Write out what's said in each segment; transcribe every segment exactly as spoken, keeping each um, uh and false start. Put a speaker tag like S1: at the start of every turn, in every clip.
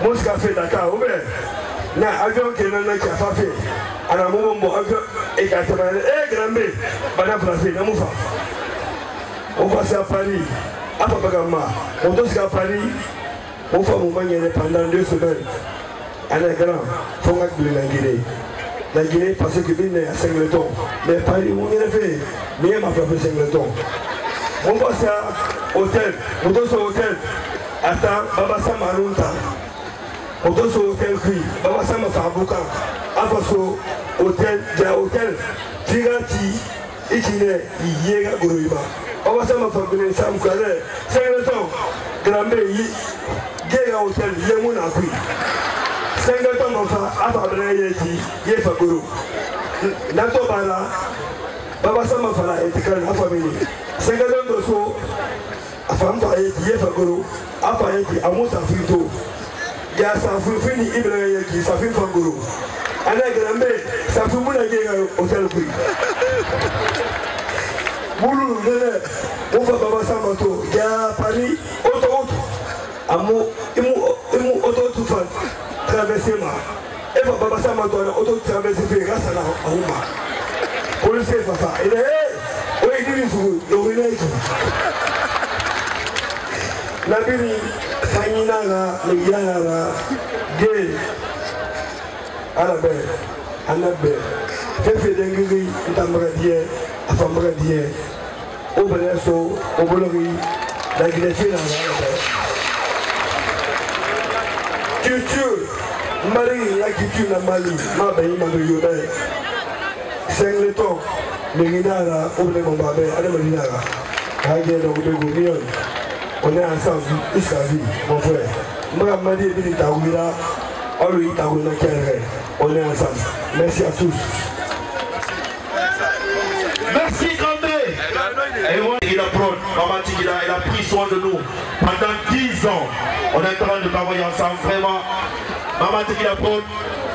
S1: Mosca fait Dakar, ouvert. Na avion qui est là qui a fait. À un moment où avion et qui a été eh grand B, madame Français, n'a moufa. On va à Paris, à Papagama, on doit à Paris, on fait mon manière pendant deux semaines. À la grande, faut que la Guinée. La Guinée parce que vient à Singleton. Mais Paris, on y a fait, mais m'a frappé Singleton. On va à hôtel, on doit au hôtel. Attends, Baba Samarunta. On doit au hôtel Cri, Baba Sama Fabuka. Afaso, hôtel, déjà hôtel. Tirati, Ikine, Yega Gouriba. Baba Sama Fabuka, Sam Kale, Singleton, Grambe, Yega hôtel, Yamuna Cri. Singleton, enfin, Afabra Yeti, Yefaguru. Nato Bala, Baba Sama Fala, et la famille. Singleton Dosso. Afam fa yeki yefa goro afa yeki amusa fito ya safu fini ibra yeki safi fa goro ana grambe safu muna ge hotel kui bulu nene ufa baba samato ya Paris auto auto amu imu imu auto auto fa traverser ma eva baba samato na auto traverser fe grâce à la auma police fa fa ele eh oui diri su dominate Nabiri Kanyinaga, Liana, Gay, Arabe, Anabe, Fefe Dengiri, Tambradier, Afambradier, Obereso, Obolori, la Grétina, Culture, Marie, la culture, Mali, Mabe, Mabe, Sengleton, Meginara, Obelembabe, Adamanara, Hagen, Obegunion. On est ensemble jusqu'à vie, mon frère. Moi, je me dis que on est ensemble. Merci à tous.
S2: Merci, Grandé. Il a pris, Maman Tigida, il a pris soin de nous pendant dix ans. On est en train de travailler ensemble, vraiment. Maman Tigida Prod,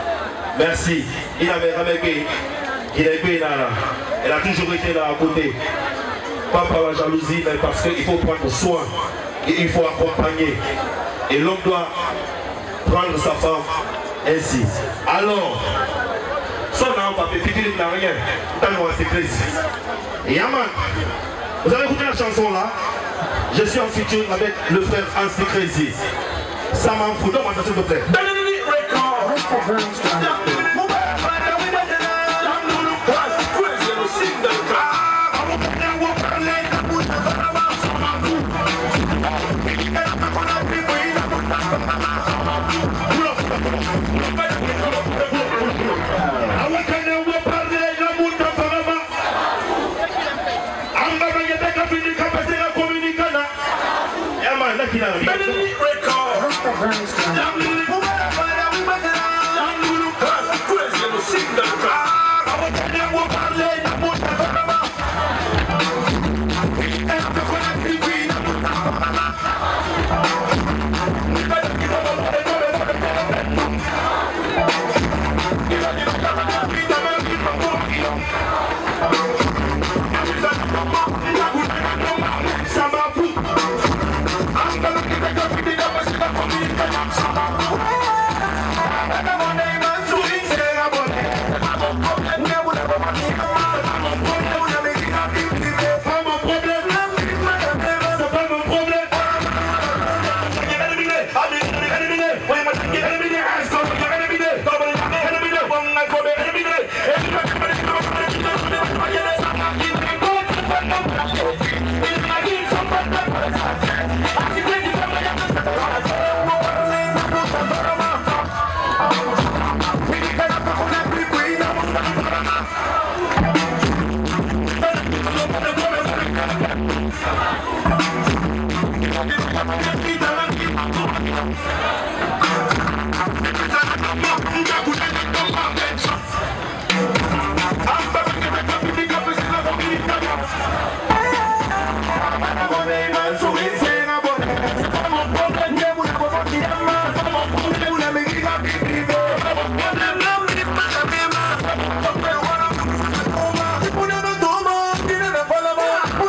S2: merci. Il avait remarqué, il a été là. Elle a toujours été là à côté. Pas par la jalousie, mais parce qu'il faut prendre soin et il faut accompagner. Et l'homme doit prendre sa femme ainsi. Alors, son nom va faire figure de rien. Dans le secret. Et Yaman, vous avez écouté la chanson là? Je suis en feature avec le frère Hans Crazy. Ça m'en fout. Donne-moi ça s'il te plaît.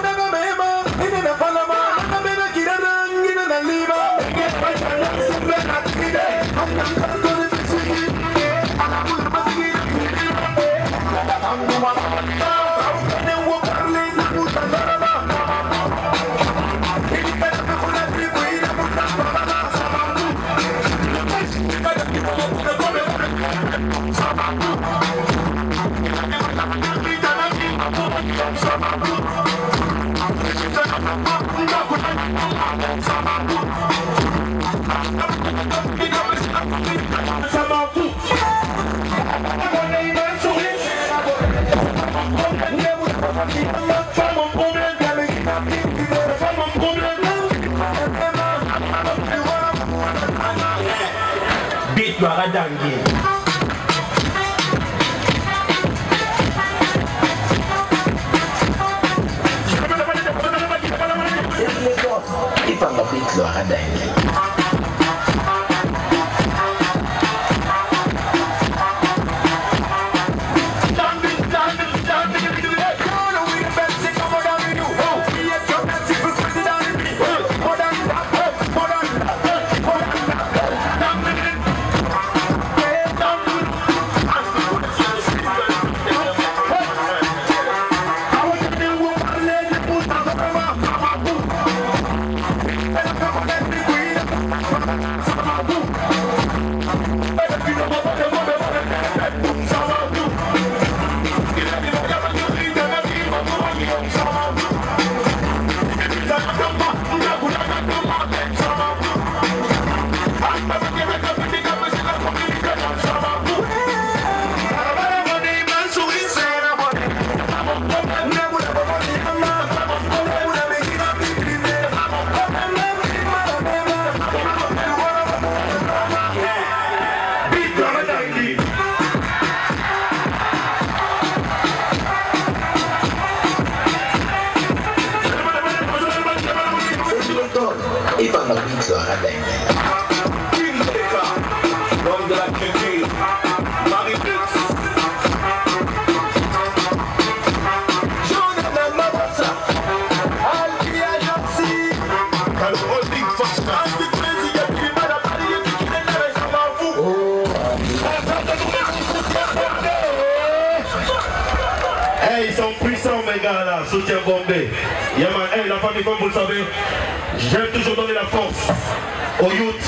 S3: Lima,
S2: Ça m'en fout. Pas mon problème. Pas mon problème. Beat Maradangi.
S3: If I'm a bit low, I
S2: Ils sont puissants mes gars là, soutien Bombay. Yeah, man. Hey, la famille, comme vous le savez, j'aime toujours donner la force aux youth.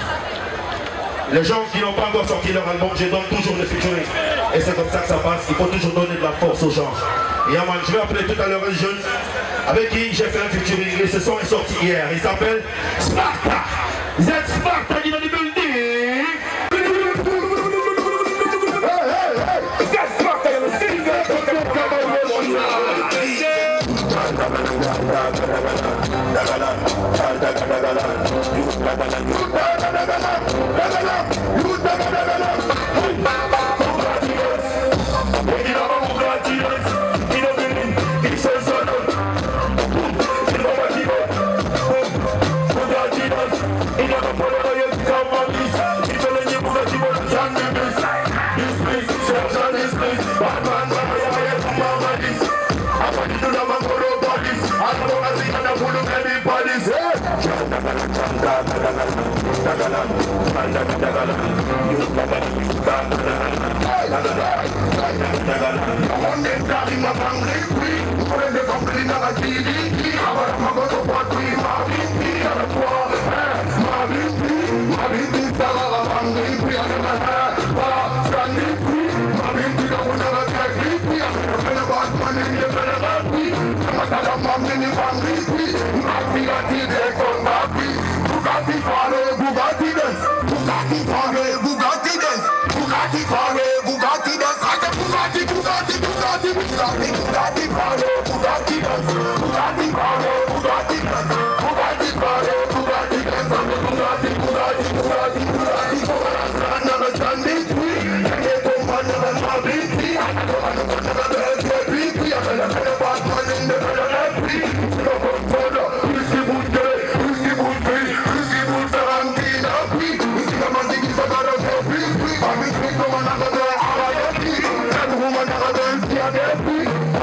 S2: Les gens qui n'ont pas encore sorti leur album, je donne toujours le featuring. Et c'est comme ça que ça passe, il faut toujours donner de la force aux gens. Yeah, man. Je vais appeler tout à l'heure un jeune avec qui j'ai fait un featuring et ce son est sorti hier. Il s'appelle Sparta. Z Sparta qui est dans le building.
S4: I'm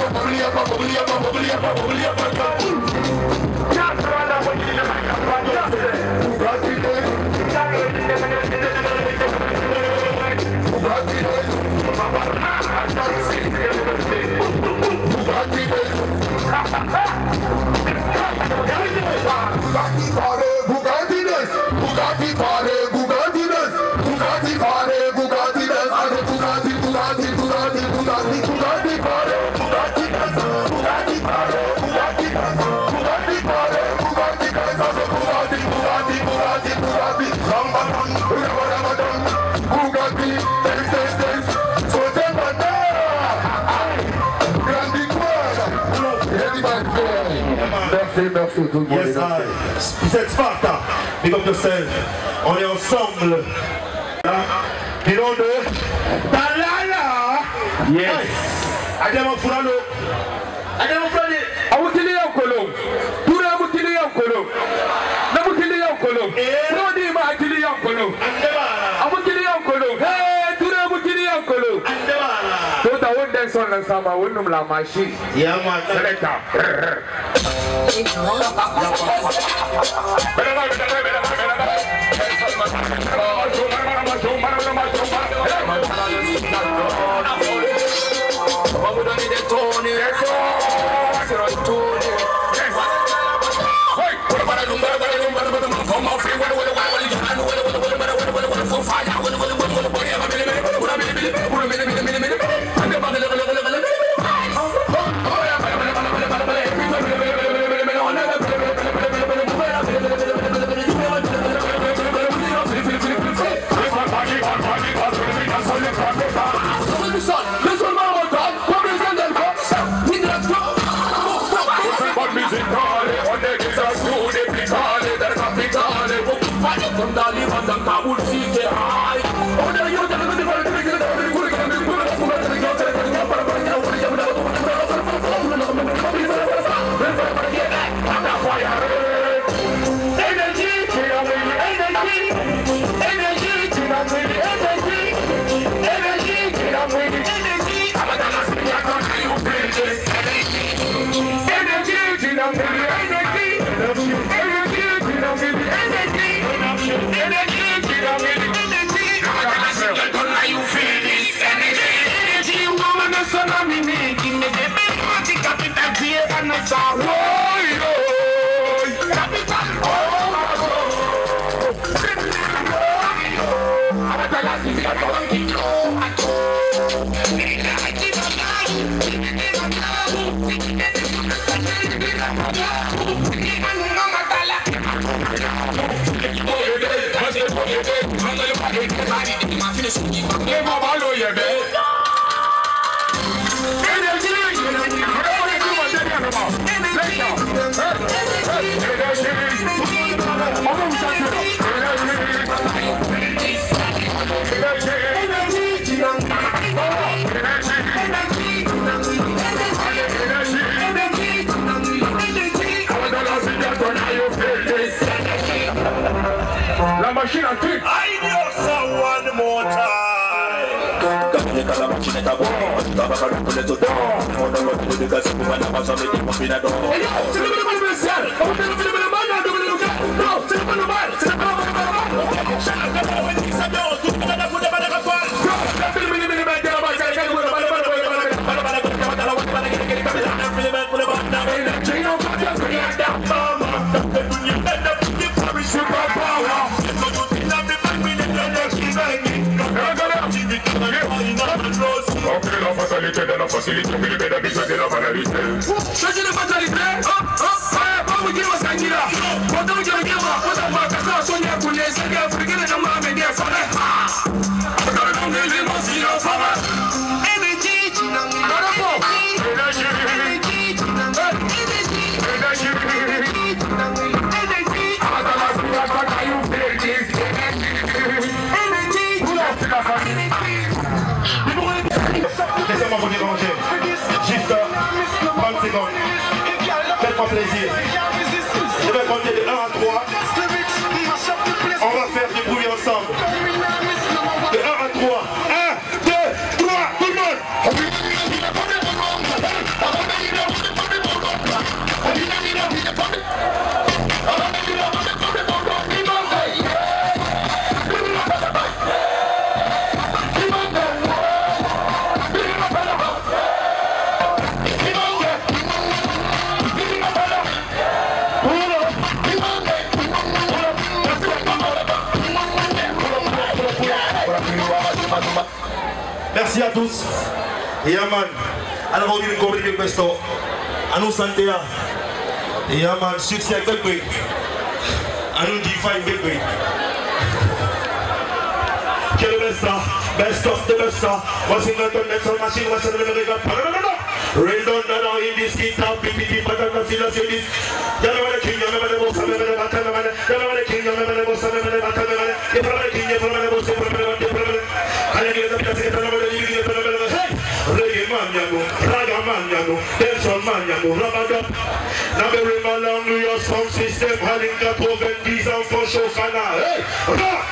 S1: Merci tout le monde.
S2: Yes, I. Cette Sparta, big up yourself. On est ensemble. Du nom de Talala.
S1: Yes.
S2: Adama Fulano. Adama Fulani.
S1: Amutili Yankolo. Ture Amutili Yankolo. Namutili Yankolo. Rodi ma Amutili Yankolo. Amutili Yankolo. Hey, Ture Amutili Yankolo. Tota wonde son na sama wonum la machi.
S2: Yeah, man.
S1: Seleka. La machine à truc.
S2: I know one more time.
S3: Because la machine est à bord. Tabac à l'ouple de dedans. On a l'autre de gaz pour la masse avec des combines à dos.
S1: C'est le même spécial. On fait le film de mal, non, non, c'est pas normal. C'est pas normal. La fatalité de la facilité, mais le bénéfice de la banalité. Changer de fatalité, hop, hop, pas vous dire au Sangira. Quand on dit au Yama, on a pas qu'à ça, Sonia Kouné, c'est bien, vous regardez dans ma média, ça va. Dans le monde des émotions, ça va. Énergie, énergie,
S2: laissez-moi vous déranger. Juste trente secondes. Faites-moi plaisir. Je vais compter de un à trois. On va faire du bruit ensemble. De un à trois. un, deux, trois, tout le monde. Merci à tous. Yaman. Alors, on dit qu'on dit que c'est à nous santé. Yaman, succès avec le pays. À nous dire fine baby. Quel best best of the best. What's in the next machine? What's in the middle? Rain down now in this kit of P P T, but I'm not feeling this. You're the king, you're the most of the battle, you're the king, you're the most of the battle, you're the king, you're the most of the battle. I get the best of the battle. Hey, Reggae man, you Raga man, you Dancehall man, you rub up. Now we along with your sound system, having got over these and for show canal. Hey, rock!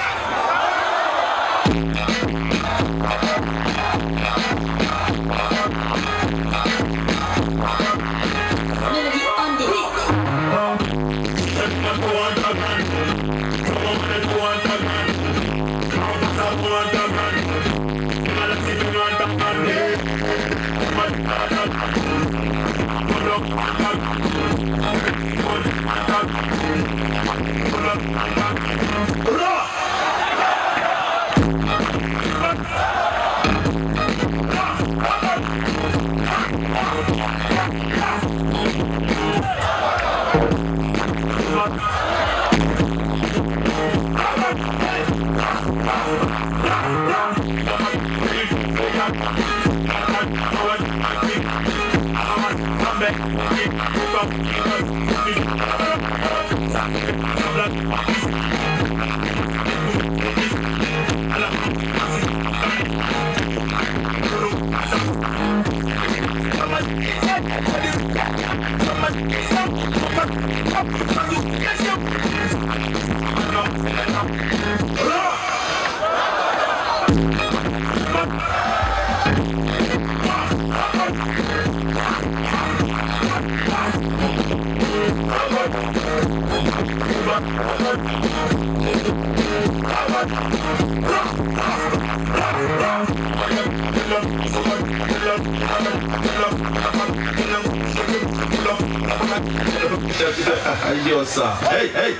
S2: Yosa. Hey, hey.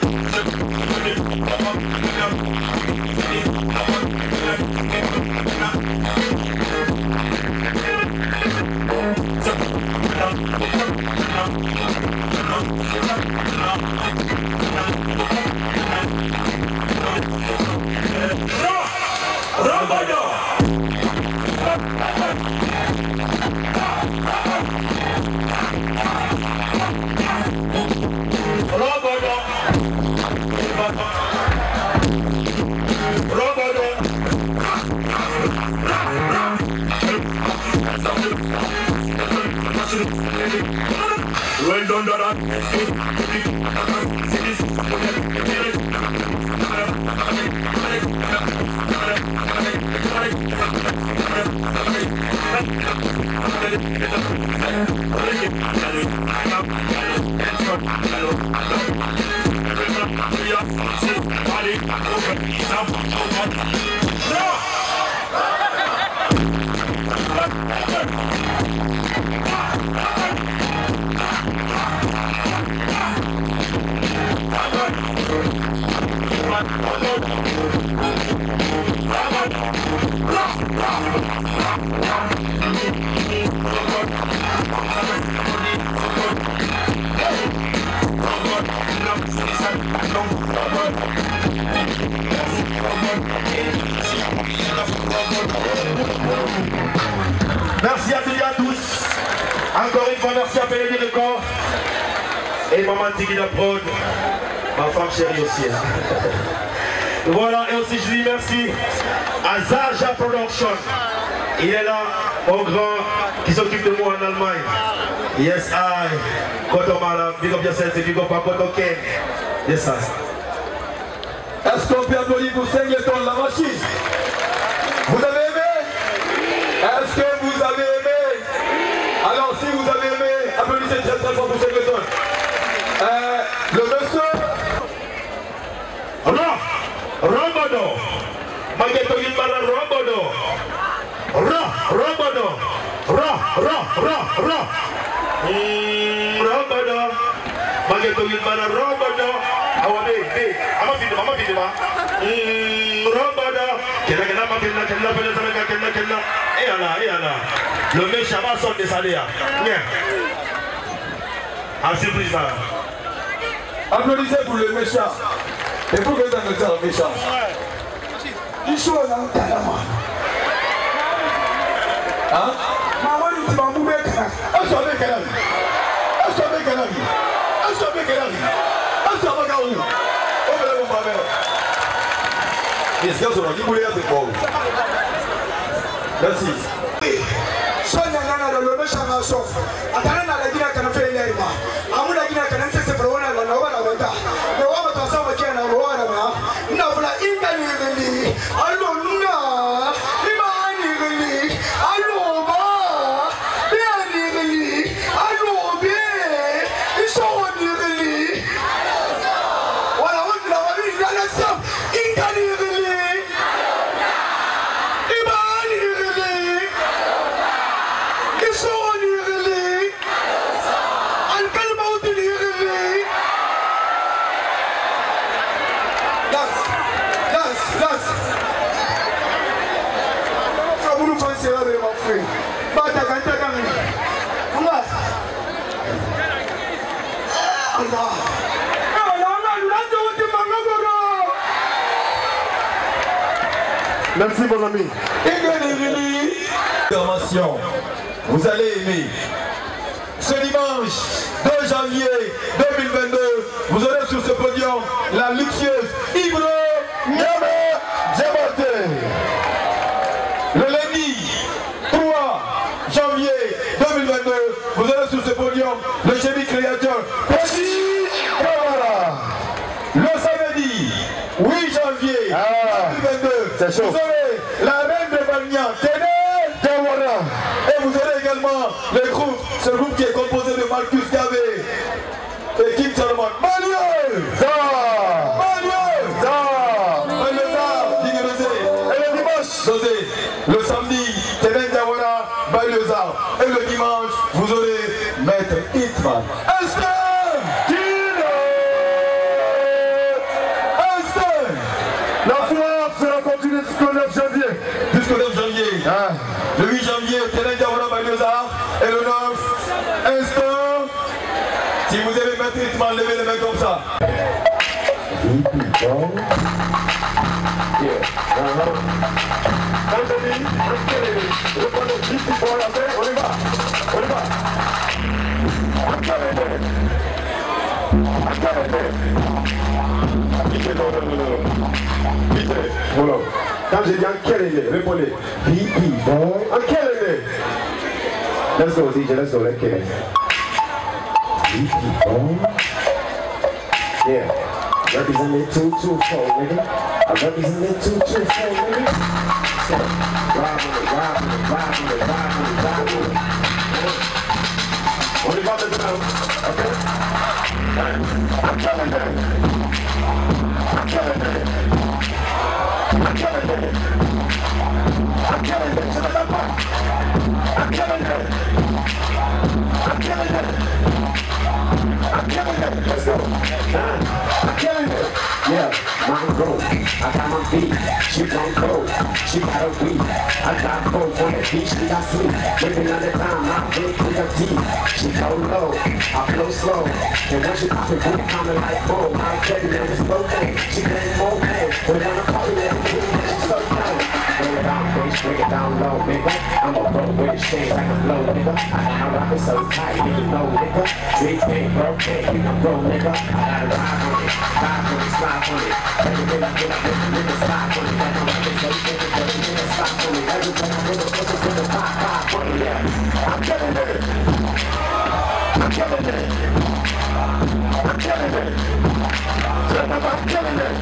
S2: Well done, Dada. Merci à toutes et à tous. Encore une fois, merci à Pélédi Record et Maman Tigui la prod, ma femme chérie aussi. Voilà, et aussi je dis merci à Zaja Production. Il est là, mon grand, qui s'occupe de moi en Allemagne. Yes, I. Kotomala, big up yourself, big up à Kotoken. Yes, I.
S4: Est-ce qu'on peut applaudir pour Seigneur la machine? Vous avez aimé? Est-ce que vous avez aimé? Alors si vous avez aimé, applaudissez très très fort pour Seigneur. Euh, le monsieur.
S2: Ra, Rambodo. Mageto Yimara Rambodo. Ra, Rambodo. Ra, ra, ra, ra. Rambodo. Mageto Yimara Rambodo. Awa be, be. Ama fini, ama fini ma. Sambada, Kella Kella Kella Kella Kella Kella Kella et là, et là. Le méchant va sortir des salaires. En surprise là.
S4: Applaudissez pour le méchant. Et pour que vous avez le méchant. Il chaud là, hein? Maman, tu vas mourir. Assommez Kanari. Assommez Kanari. Assommez Kanari. Assommez Kanari. Oh, mais mon père. Est-ce que vous avez voulu être pauvre? Merci.
S5: Sonia nana da lobe shama so atana na lagina kana fe ile ma amu lagina kana se se prona la na wala wata ne wa ba to sa ba kena ro wala ma na bula inga ni ni allo na ima ni ni allo ba be ni ni allo be iso ni ni wala wala wala ni na sa inga ni ni
S1: Merci mon ami.
S4: Information, vous allez aimer. Ce dimanche deux janvier deux mille vingt-deux, vous aurez sur ce podium la luxueuse Ibro Niamé Diamanté. Le lundi trois janvier deux mille vingt-deux, vous aurez sur ce podium le génie créateur Petit Kamara. Le samedi huit janvier deux mille vingt-deux, vous aurez la reine de Bagnan, Téné Kamara. Et vous aurez également le groupe, ce groupe qui est composé de Marcus Gavé et Kim Salomon. Malieu Zah Malieu Zah Malieu Zah Digne Dosé. Et le dimanche Dosé. Le samedi, Téné Kamara, Malieu Zah. Et le dimanche, vous aurez Maître Hitman. Esther Esther.
S1: La foire sera continuée jusqu'au neuf janvier.
S4: Jusqu'au neuf janvier.
S1: Ah.
S4: Le huit janvier, Téné Kamara, Malieu Zah. Et le neuf, instant. Si vous avez Maître Hitman, levez les mains comme ça.
S1: Anthony, reprenons dix pour la paix, on y va, on y va. Vite, non, non, non, non. Vite, voilà. Quand j'ai dit en quelle année, répondez. Vite, bon. En quelle année? Let's go, D J, let's go, let's get it. Vite, bon. Yeah. Represented two two four, nigga. I represented two two four, nigga. So, ride with it, ride with it, ride with it, ride with it, ride with it. On est pas maintenant, ok? I'm telling them. I'm telling them. I'm telling them. I'm telling them. C'est la part. I'm telling them. I'm telling them. I'm killing it. Let's go. Uh, I'm killing it. Yeah, mom grown. I got my beat. She gon' go. She got a weed. I got both on the beach. We got sleep. Living on the time. My big with a deep. She go low. I flow slow. And when she pop it, boom, coming like boom. I'm getting in this slow thing. She getting more pain. When I'm calling it, she's so down. Bring it down, bitch. Bring it down low, nigga. I'm a roll with the shades like a blow, nigga. I rock it so tight, nigga, know, nigga. Three pink, broke. We can go, nigga. I gotta ride on it, ride on it, slide on it. Every day I get up, nigga, slide on it. Like I'm rapping, so you think it's nigga, slide on it. Every day I get up, nigga, put the five, five on it, yeah. I'm killing it. I'm killing it. I'm killing it. I'm killing it.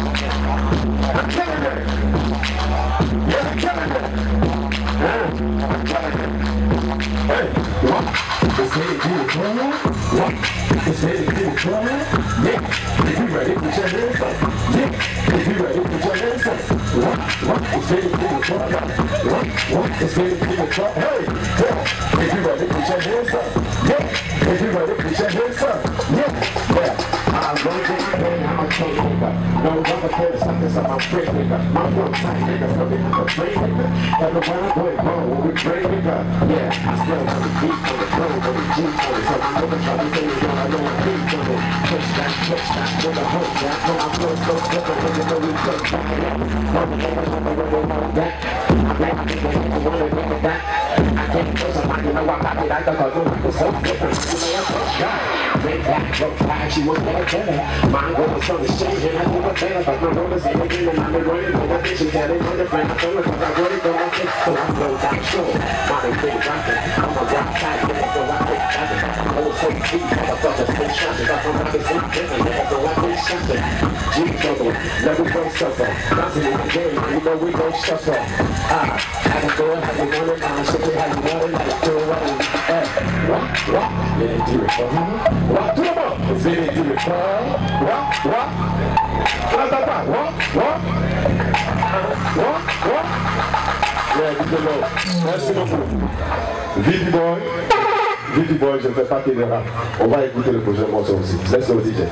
S1: I'm killing it. Yeah, I'm killing it. Yeah, I'm killing it. Hey, what? It's ready to do it, man. What? It's ready to do it, man. Yeah, if you ready, put your hands up. Yeah, if you ready, put your hands up. What? What? It's ready to do it, man. What? What? It's ready to do it, man. Hey, yeah, if you ready, put your hands up. Yeah, if you ready, put your hands up. Yeah, yeah. I'm going to pay, I'm a king, no rubber kill, something
S6: so I'm free nigga. My flow tight nigga, so they have a free nigga. Have a wild boy bone with free nigga. Yeah, I still have the beat on the flow, on the G on it. So I'm never try to say it, I know I'm beat on it. Push back, push back, with a hook back. When my flow so different, nigga, know we push back. Love me, nigga, love me, really want that. I'm glad I think I wanna look at that. I can't go somebody, you know I'm happy like the cartoon. It's so different, you know I'm push back. Lay back, look back, she won't get a dinner. Mine goes on the shade, and I do a better. But my rollers ain't again, and I'm running. But I think she's telling my friend, I feel it, cause I really don't like it. So I flow down slow. Molly big rapping, I'm a rock type, nigga, so I take rapping. Old so deep, motherfuckers, stay shopping. I'm from rapping, so different, nigga, so I take shopping. G-Trouble, never go suffer. Bouncing in the game, you know we gon' suffer. Ah, I can go how you want it, I'm shit it how you want it, like do it, eh, what, what, yeah, do it for me, what, come on, it's really do it for, what, what, what, what, what, what, what, what, yeah, dis le mot, merci beaucoup, Vidi Boy, Vidi Boy, je ne fais pas que des rap, on va écouter le prochain morceau aussi, laisse le D J.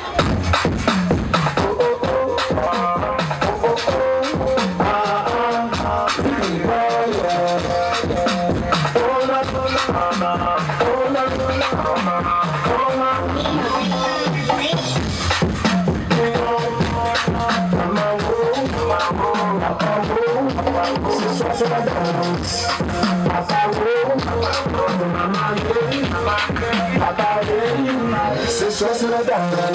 S6: C'est ça, c'est la danse.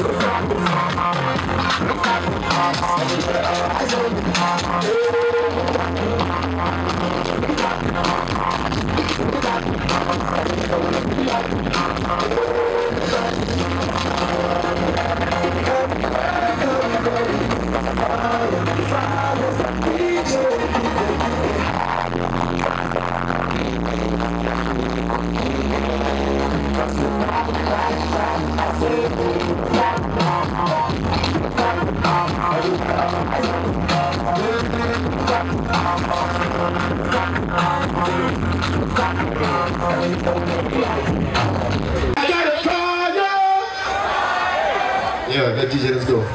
S6: Yeah, that D J, let's go.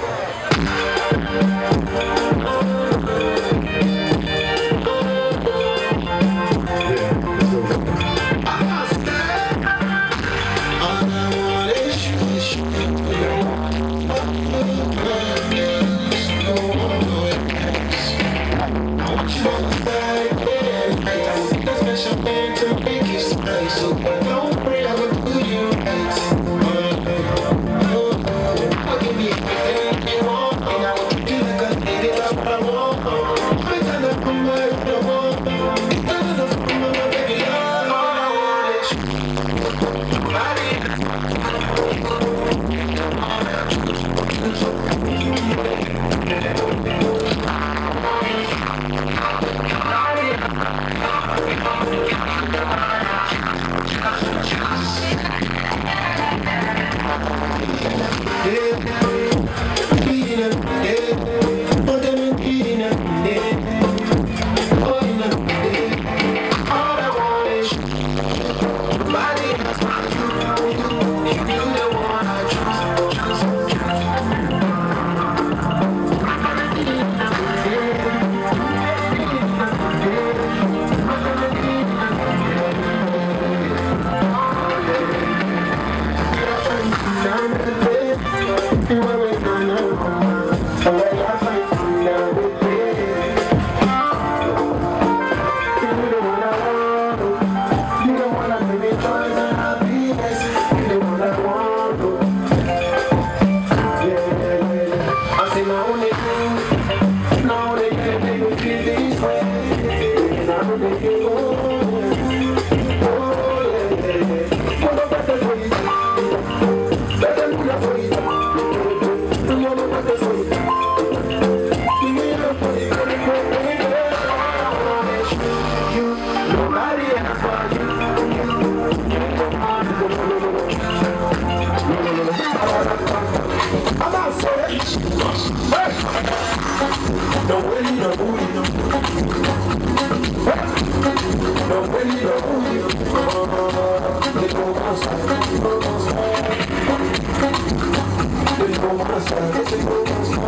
S6: Let's go,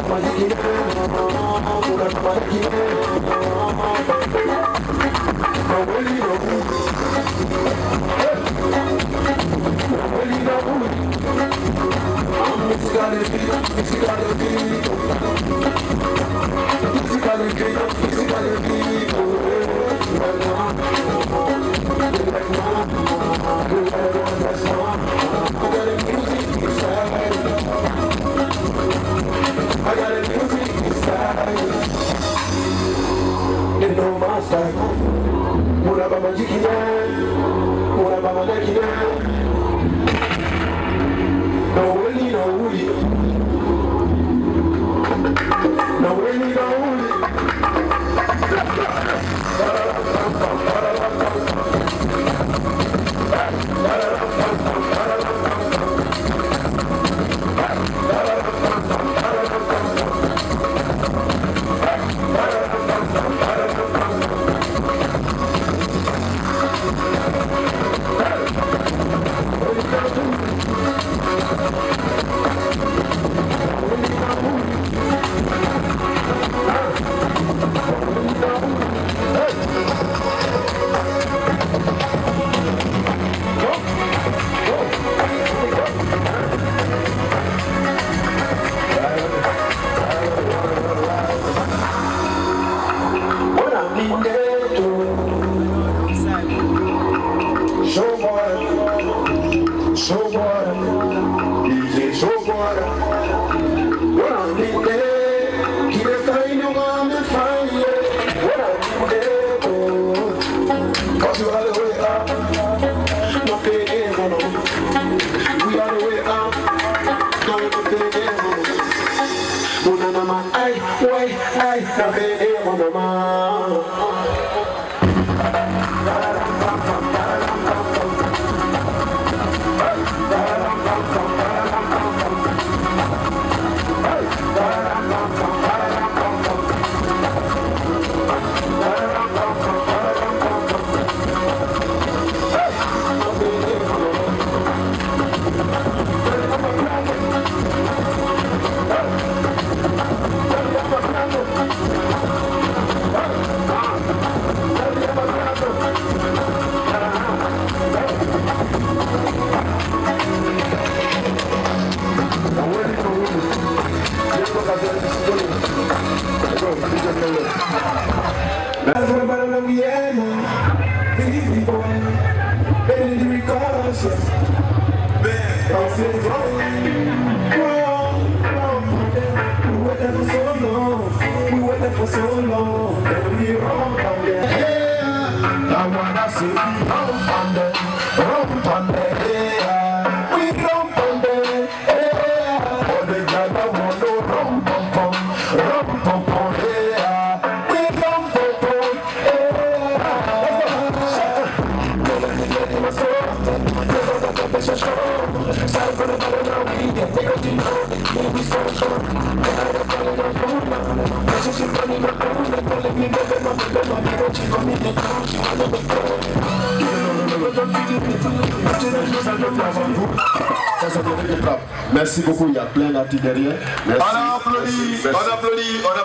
S6: Merci beaucoup, il y a plein d'artistes derrière. Merci.
S4: On applaudit, on applaudit, on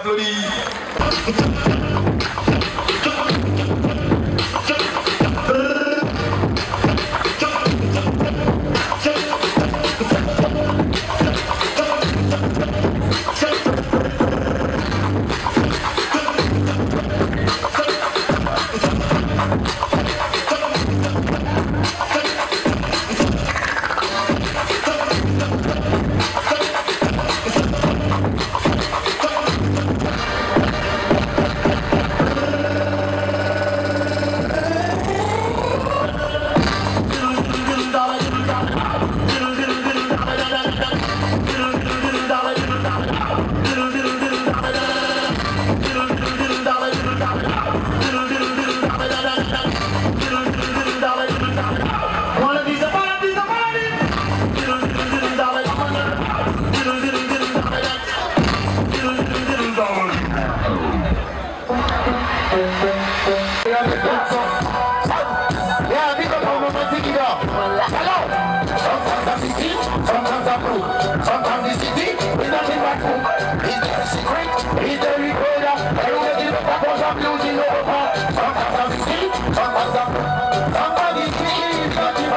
S4: applaudit.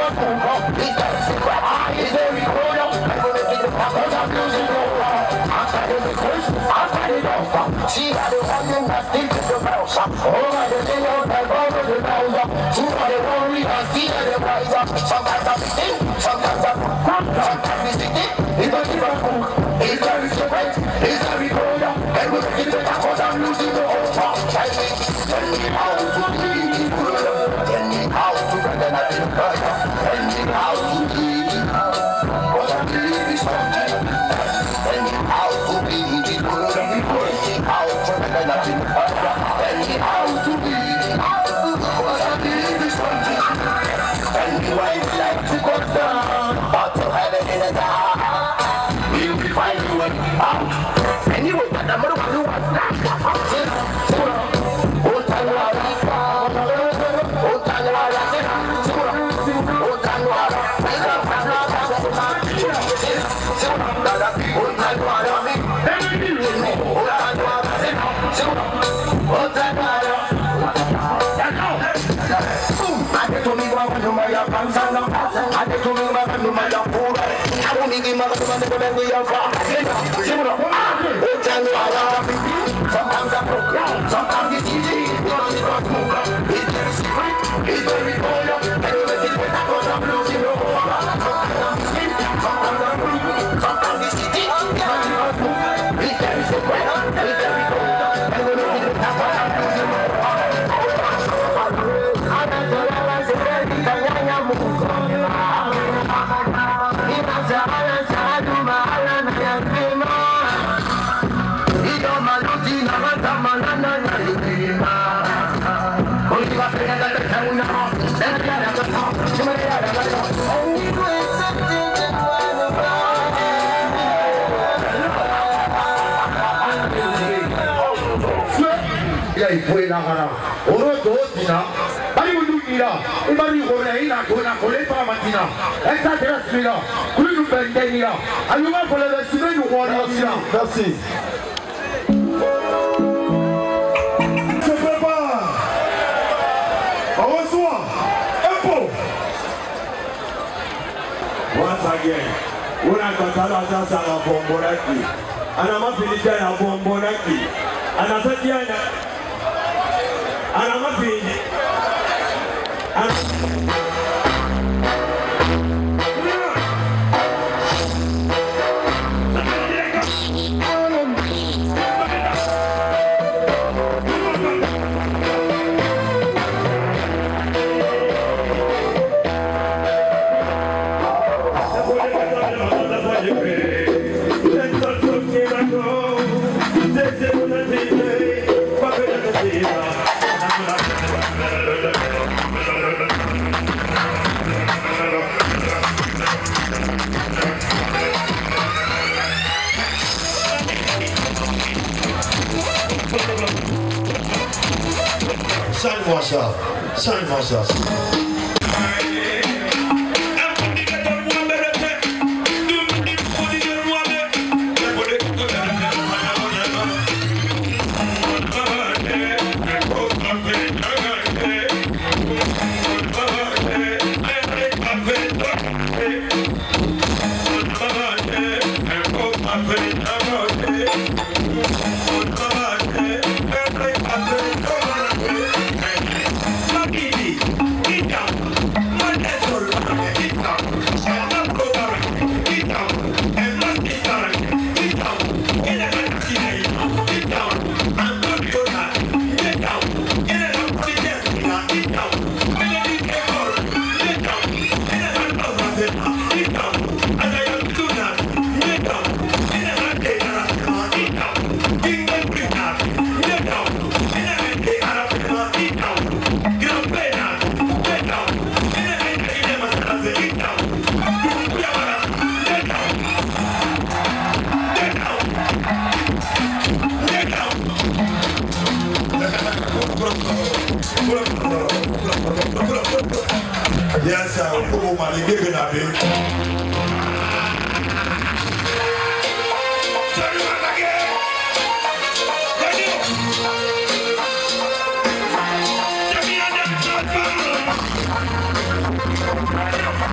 S6: She had a one that still to the mouse. Oh, my God, they don't have all of the mouse. Two of the worry and see the wiser. Sometimes I'm sick, sometimes I'm good, sometimes I'm sick. It's not even cool. It's very secret. It's very cold. And we're in the back because I'm losing the whole part. Tell me, tell me how to be good. Tell me how to run and I feel good. Tell me how to be good. Because I'm really something. Tell me how to be good. How to and I feel hurt. Tell me how to be, how to go, I need this one. Tell me why you like to go down, but to heaven in the dark. We will find you way out. Anyway, but I'm not going to want that. Oh, Tanwara, oh, Tanwara, oh, Tanwara, I love sometimes I broke, sometimes it's easy, because it's not moving. It's very secret, it's very cold, and you make it better because I'm losing the whole lot. Sometimes I'm sleep, sometimes I'm breathing, sometimes it's easy, because it's not moving. It's very secret, it's very cold, and you make it better because I'm losing the whole lot.
S7: Il faut y aller. On retrouve Tina. Allez vous nous dire. Il m'a dit qu'on est là, qu'on a collé par la matinée. Et ça te reste là. Plus nous bendez là. Allez voir pour le reste nous voir là.
S4: Merci. Se prépare. On reçoit un pot.
S1: Once again, una katala sasa la bomboraki. Ana mafilija ya bomboraki. Ana sadiana. Ana mafilija. Ana
S2: Salve-moi ça, salve-moi ça.
S4: Yes, I will go home and give it a bit. Turn it on again. Turn it up. Turn it on, turn it on.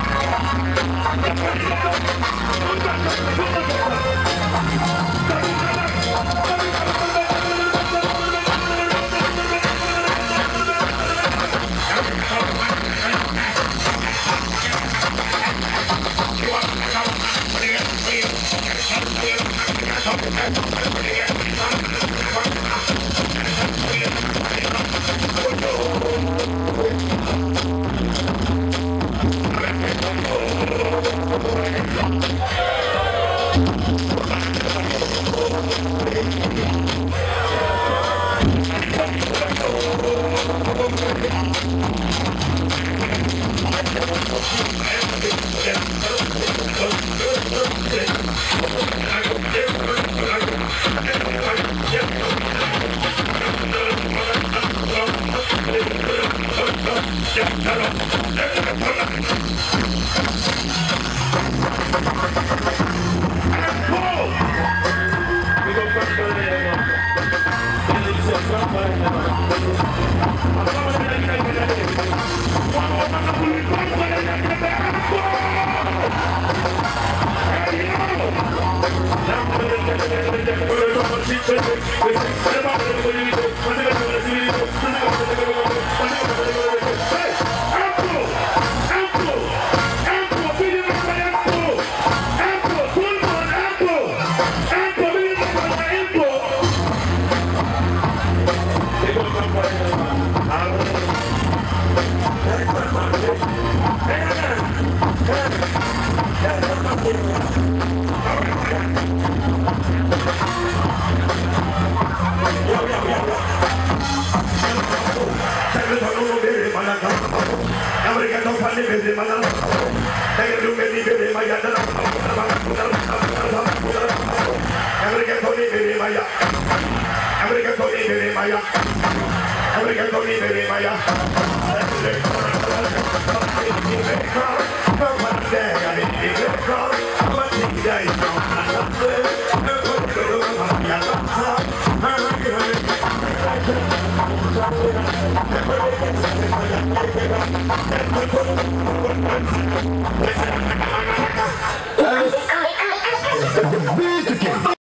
S7: Yes.